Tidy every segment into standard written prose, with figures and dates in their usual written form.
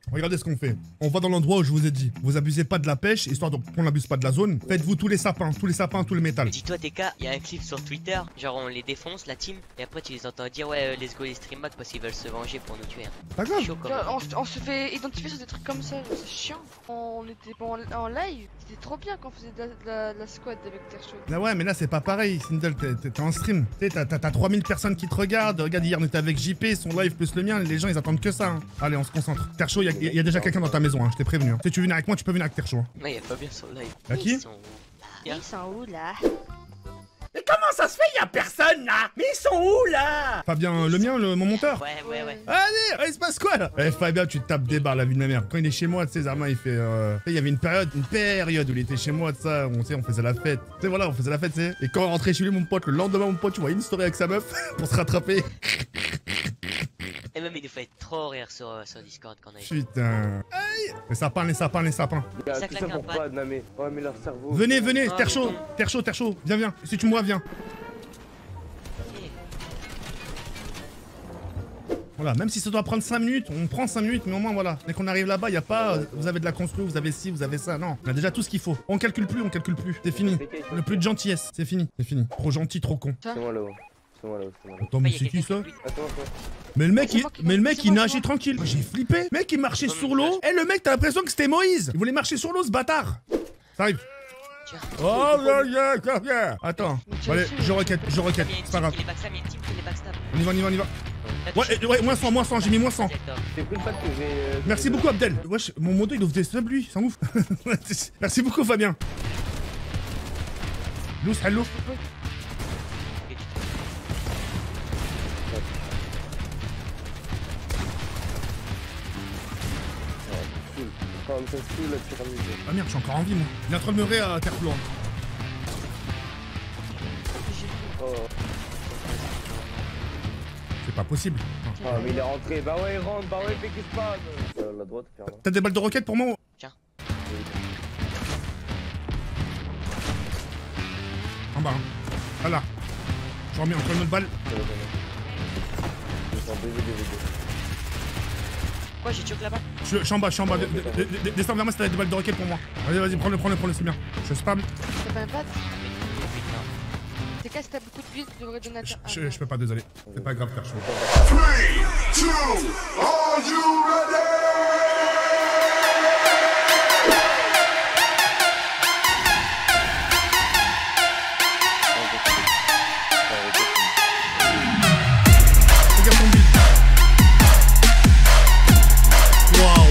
Regardez ce qu'on fait. On va dans l'endroit où je vous ai dit. Vous abusez pas de la pêche, histoire qu'on n'abuse pas de la zone. Faites-vous tous les sapins, tout le métal. Dis-toi, DK, il y a un clip sur Twitter, genre on les défonce, la team, et après tu les entends dire ouais, let's go les stream back parce qu'ils veulent se venger pour nous tuer. Pas grave. Chaud, quand même. On se fait identifier sur des trucs comme ça, c'est chiant. On était pas en live, c'était trop bien quand on faisait de la squad avec Terre Chaude. Ah ouais, mais là c'est pas pareil, Sindel, t'es en stream. Tu sais, t'as 3000 personnes qui te regardent. Regarde, hier on était avec JP, son live plus le mien, les gens ils attendent que ça. Hein. Allez, on se concentre. Terre Chaud, il y a déjà quelqu'un dans ta maison, hein, je t'ai prévenu. Hein. Si tu veux venir avec moi, tu peux venir avec Terre Chaud. Hein. Ouais, y'a pas bien sur le live. Y'a qui? Ils sont où là? Mais comment ça se fait, y'a personne là? Mais ils sont où là? Fabien, le mien, mon monteur. Ouais. Allez, il se passe quoi là? Eh Fabien, tu te tapes des barres, la vie de ma mère. Quand il est chez moi, tu sais, Zarma, il fait. Il y avait une période où il était chez moi, tu sais, on faisait la fête. Tu sais, voilà, on faisait la fête, tu sais. Et quand on rentrait chez lui, mon pote, le lendemain, mon pote, tu vois une story avec sa meuf pour se rattraper. Et même il nous fait trop rire sur Discord quand on a. Putain. Aïe. Les sapins. Ça Tout ça claque un pour pas. pas, Namé. Ouais, mais leur cerveau. Venez, Oh, Terre Chaud, Terre Chaud. Viens. Si tu me vois, viens. Voilà, même si ça doit prendre 5 minutes, on prend 5 minutes, mais au moins voilà. Dès qu'on arrive là-bas, il n'y a pas vous avez de la construction, vous avez ci, vous avez ça. Non, on a déjà tout ce qu'il faut. On calcule plus. C'est fini. Le plus de gentillesse, c'est fini. Trop gentil, trop con. C'est moi là-haut. Attends, mais c'est qui ça? Attends. Mais le mec, il nageait tranquille. J'ai flippé. Mec, il marchait sur l'eau. Eh, le mec, t'as l'impression que c'était Moïse. Il voulait marcher sur l'eau, ce bâtard. Ça arrive. Oh, yeah. Attends. Bon, allez, je requête. C'est pas grave. On y va. Ouais, moins 100, j'ai mis moins 100. C'est plus le fait que j'ai. Merci beaucoup, Abdel. Wesh, mon moto, il ouvre des subs, lui. C'est un ouf. Merci beaucoup, Fabien. Loose, hello. Ah merde, je suis encore en vie, moi. Il est en train de me ré à terre plante. C'est pas possible. Ah, mais il est rentré. Bah ouais, il rentre. Bah ouais, fais qu'il se passe. La droite, clairement. T'as des balles de roquette pour moi? Tiens. En bas. Hein. Voilà. Je remets encore une autre balle. Quoi, j'ai choqué là-bas? Je suis en bas. Descends vers moi si t'as des balles de roquette pour moi. Vas-y, prends-le, c'est bien. Je spam. T'as pas un pad? C'est qu'à si t'as beaucoup de vie, tu devrais donner à ta... Je peux pas, désolé. C'est pas grave, Terre Chaud. 3, 2, are you ready? Regarde ton but. Waouh.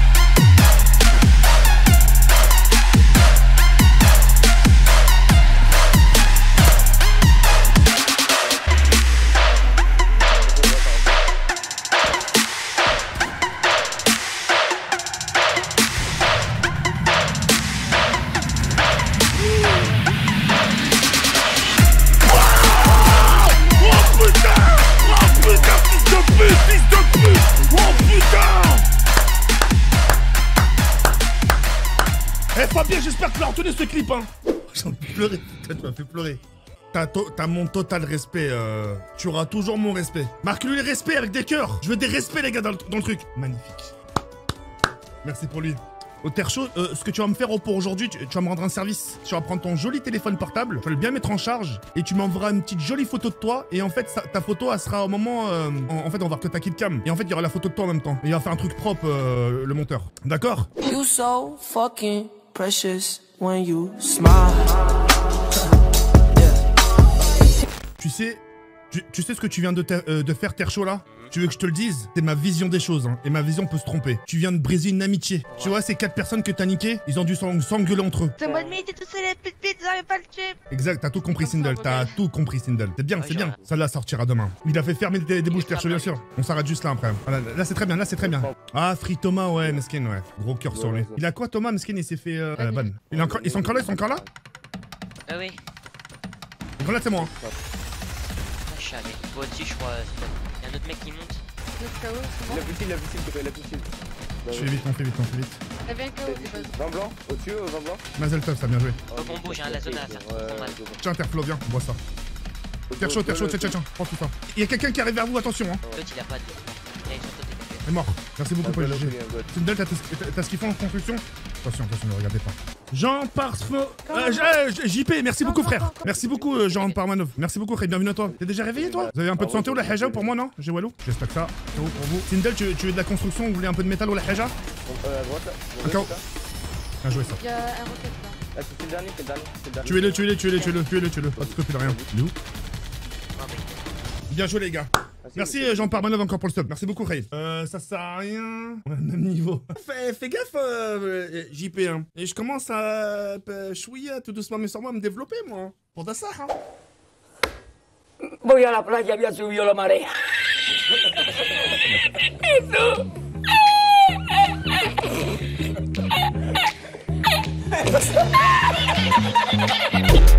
Eh Fabien, j'espère que tu as retenu ce clip, hein. J'ai envie de pleurer, putain, tu m'as fait pleurer. T'as mon total respect, tu auras toujours mon respect. Marque-lui les respects avec des cœurs. Je veux des respects, les gars, dans le truc. Magnifique. Merci pour lui. Au Terre Chaud, ce que tu vas me faire pour aujourd'hui, tu vas me rendre un service. Tu vas prendre ton joli téléphone portable, tu vas le bien mettre en charge, et tu m'enverras une petite jolie photo de toi, et en fait, ta photo, elle sera au moment... en fait, on va voir que ta killcam, et en fait, il y aura la photo de toi en même temps. Et il va faire un truc propre, le monteur. D'accord? You so fucking precious when you smile. Tu sais ce que tu viens de faire, Terre Chaud, là? Tu veux que je te le dise? C'est ma vision des choses, hein, et ma vision peut se tromper. Tu viens de briser une amitié. Tu vois, ces 4 personnes que t'as niquées, ils ont dû s'engueuler entre eux. C'est moi de m'aider tous les petites, j'arrive pas le tuer. Exact, t'as tout compris, Sindel. T'as tout compris, Sindel. C'est bien, c'est bien. Ça là sortira demain. Il a fait fermer des bouches, Terre Chaud, bien sûr. On s'arrête juste là après. Voilà, là, c'est très bien, Ah, Free Thomas, ouais, Meskin, ouais. Gros cœur sur lui. Il a quoi, Thomas? Meskin, il s'est fait la banne. Ils sont encore là? Ah oui. Donc là, c'est moi. Ah, toi aussi, je crois. Il y a un autre mec qui monte. La piscine. Je fais vite, on fait vite. T'as bien KO, c'est pas... Vin blanc, au-dessus, vin blanc. Mazel tov, ça a bien joué. Faut qu'on bouge, hein, la zone à faire. Tiens, Terflo, viens, bois ça. Terre Chaud, tiens, prends tout ça. Il y a quelqu'un qui arrive vers vous, attention, hein. L'autre, il a pas de... Il a une sorte de TP. est mort. Merci beaucoup pour le GG. Sindel, t'as ce qu'il faut en construction? Attention, ne regardez pas. Jean Parsfo. JP, merci beaucoup, frère. Merci beaucoup, Jean Parmanov. Merci beaucoup, frère. Bienvenue à toi. T'es déjà réveillé, toi? Vous avez un peu de santé ou la haja pour moi, non? J'ai Walou. J'espère que ça. C'est bon pour vous. Sindel, tu veux de la construction? Vous voulez un peu de métal ou la haja? À droite là. D'accord. Bien joué, ça. Il y a un rocket là. Ah, c'est le dernier. Tuez-le. Pas de scope, il a rien. Il est où? Bien joué, les gars. Merci Jean Parmanov encore pour le stop. Merci beaucoup, Ray. Ça sert à rien. On a le même niveau. Fais gaffe, JP. Hein. Et je commence à chouiller tout doucement, mais sûrement à me développer, moi. Pour ça, hein. Voy a la playa, había subido la marea. Eso.